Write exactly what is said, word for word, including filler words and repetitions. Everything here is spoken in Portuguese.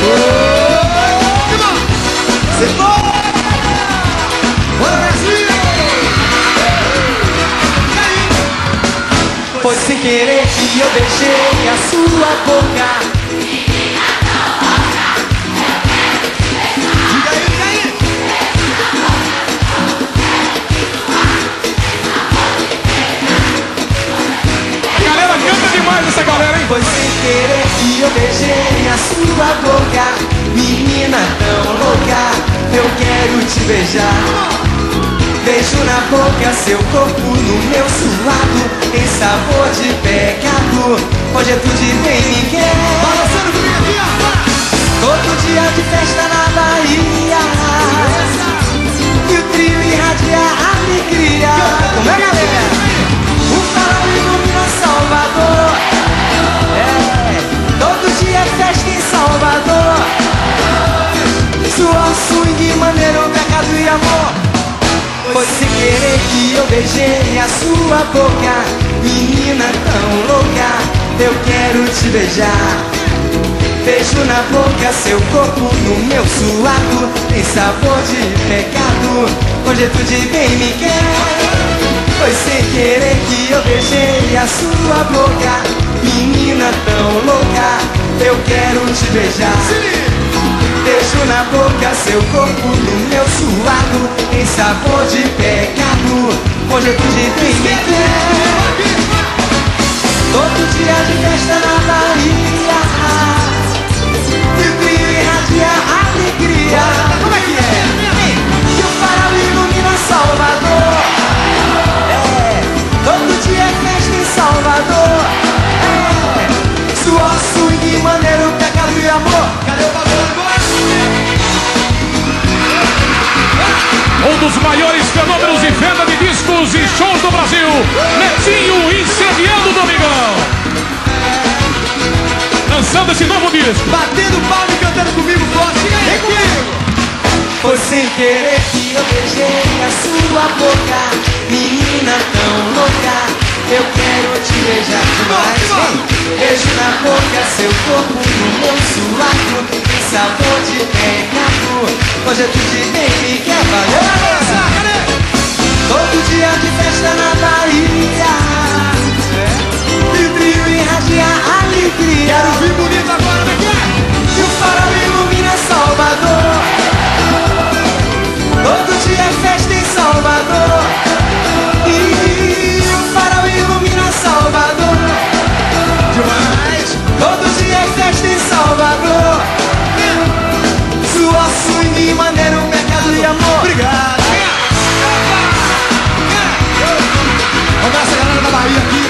Foi sem querer que eu beijei a sua boca. Menina tão louca, eu quero te beijar. Diga aí, diga aí. A galera canta demais essa galera, hein? Foi sem querer que eu beijei a sua boca. Menina tão louca, eu quero te beijar. Beijo na boca, seu corpo no meu suado, tem sabor de pecado. Hoje é tudo de bem me quer. Balançando comigo aqui, ó. Todo dia de festa na Bahia, e o trio irradia alegria. Como é, galera? O farol ilumina Salvador. É, todo dia é festa em Salvador. Suor, swing, maneiro, pecado e amor. Foi sem querer que eu beijei a sua boca. Menina tão louca, eu quero te beijar. Beijo na boca, seu corpo no meu suado, tem sabor de pecado. Hoje é tudo de bem me quer. Foi sem querer que eu beijei a sua boca. Menina tão louca, eu quero te beijar. Beijo na boca, seu corpo no meu suado, tem sabor de pecado. Hoje é tudo de bem me quer. Todo dia de festa na Bahia, e o trio irradia alegria. Como é que é? E o farol ilumina Salvador. É, todo dia é festa em Salvador. É, suor, swing, maneiro, pecado e amor. Cadê o bagulho agora? Um dos maiores fenômenos de venda de discos e shows do Brasil, Netinho incendiando o Domingão. Lançando esse novo disco. Batendo palma e cantando comigo forte. Vem comigo. Foi sem querer que eu beijei a sua boca. Menina tão louca, eu quero te beijar demais. Vem. Beijo na boca, seu corpo no meu suado, tem sabor de pecado. Hoje é tudo de bem me quer. Valeu, galera. Todo dia de festa na Bahia, e o trio irradia alegria. Quero vir bonito agora, como é que é? E o farol ilumina Salvador. Todo dia é festa em Salvador. E o farol ilumina Salvador. Demais. Todo dia é festa em Salvador. Suor, swing, maneiro, mercado e amor. Obrigado. Vamos essa galera da Bahia aqui.